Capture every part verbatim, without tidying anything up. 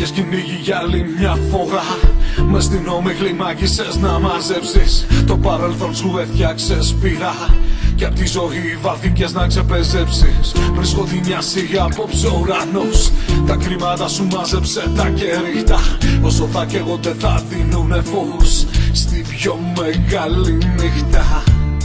Βγήκες κυνήγι για άλλη μια φορά. Μες στην όμιχλη μάγισσες να μαζέψεις. Το παρελθόν σου έφτιαξες πειρά. Κι απ' τη ζωή βάθηκες να ξεπεζέψεις. Πριν σκοτεινιάσει απόψε ο ουρανός, τα κρίματα σου μάζεψε τα κερίτα. Όσο θα καίγονται θα δίνουνε φως στη πιο μεγάλη νύχτα.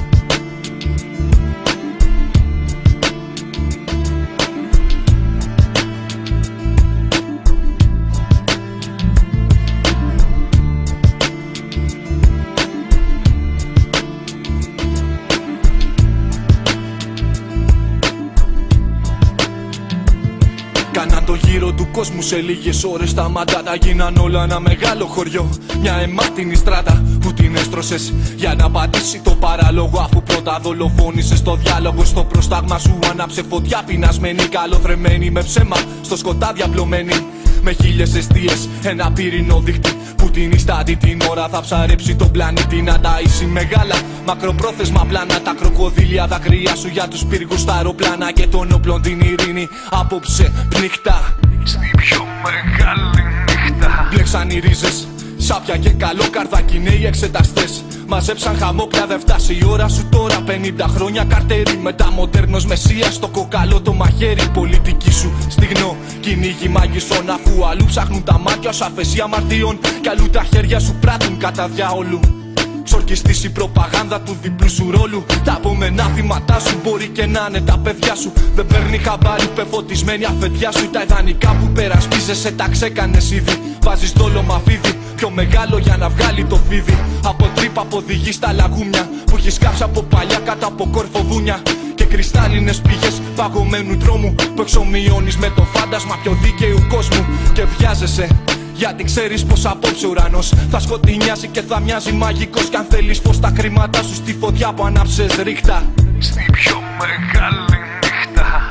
Κάναν το γύρο του κόσμου σε λίγες ώρες. Τα μαντάτα γίναν όλα ένα μεγάλο χωριό. Μια αιμάτινη στράτα που την έστρωσες για να πατήσει το παράλογο. Αφού πρώτα δολοφόνησες το διάλογο. Στο προστάγμα σου άναψε φωτιά πεινασμένη, καλοθρεμένη με ψέμα στο σκοτάδι απλωμένη. Με χίλιες εστίες, ένα πύρινο δίχτυ που την ιστάτη την ώρα θα ψαρέψει τον πλανήτη. Να ταΐσει μεγάλα μακροπρόθεσμα πλάνα. Τα κροκοδίλια δάκρυα σου για τους πύργους, τα αεροπλάνα και των όπλων την ειρήνη. Απόψε πνιχτά στη πιο μεγάλη νύχτα. μπλέξαν οι ρίζες, σάπια και καλό καρδάκι νέοι εξεταστές. Μαζέψαν χαμό, πια δεν φτάσει η ώρα σου τώρα. πενήντα χρόνια καρτέρι, μεταμοντέρνος μεσίας. Το κοκαλό το μαχαίρι, πολιτική σου στιγνό. Κυνήγι μάγισσων, αφού αλλού ψάχνουν τα μάτια ως αφαισία αμαρτίων. Κι αλλού τα χέρια σου πράττουν κατά διαόλου. Ξορκιστής η προπαγάνδα του διπλού σου ρόλου. Τα επόμενα θύματά σου μπορεί και να είναι τα παιδιά σου. Δεν παίρνει χαμπάρι πεφωτισμένη αφεντιά σου. Τα ιδανικά που περασπίζεσαι τα ξέκανες ήδη. Βάζεις δόλο μαφίδι, πιο μεγάλο για να βγάλει το φίδι. Από τρύπα αποδηγεί στα λαγούμια που έχεις κάψει από παλιά κάτω από κορφοβούνια. Και κρυστάλλινες πηγές παγωμένου δρόμου που εξομοιώνεις με το φάντασμα πιο δίκαιου κόσμου. Και βιάζεσαι γιατί ξέρεις πως απόψε ο ουρανός θα σκοτεινιάσει και θα μοιάζει μαγικός. Κι αν θέλεις φως τα χρήματά σου στη φωτιά που ανάψες ρίχτα στη πιο μεγάλη νύχτα.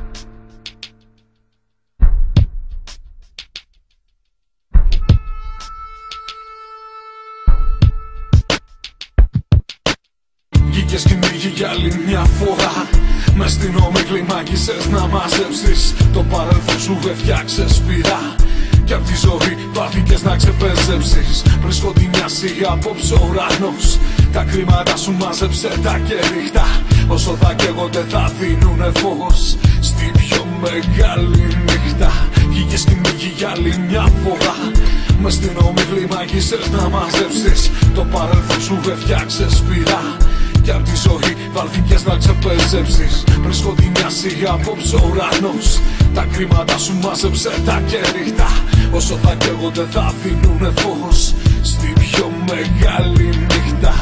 Βγήκες κυνήγι για άλλη μια φορά. Μες στην όμιχλη μάγισσες να μαζέψεις. Το παρελθόν σου έφτιαξες πειρά. Κι απ' τη ζωή βάθηκες να ξεπεζέψεις. Πριν σκοτεινιάσει απόψε ο ουρανός, τα κρίματα σου μάζεψε τα κερίτα. Όσο θα καίγονται θα δίνουνε φως στη πιο μεγάλη νύχτα. Βγήκες κυνήγι για άλλη μια φορά. Μες στην όμιχλη μάγισσες να μαζέψεις. Το παρελθόν σου έφτιαξες πειρά. Κι απ' τη ζωή βάλθηκες να ξεπεζέψεις. Πριν σκοτεινιάσει απόψε ο ουρανός, τα κρίματα σου μάζεψε τα κερίτα. Όσο θα καίγονται θα δίνουνε φως στη πιο μεγάλη νύχτα.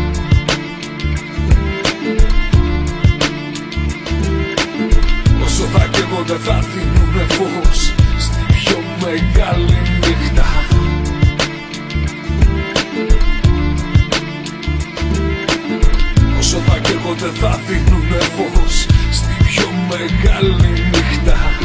Όσο θα καίγονται θα δίνουνε φως στη πιο μεγάλη νύχτα. Όσο θα καίγονται θα δίνουνε φως στη πιο μεγάλη νύχτα.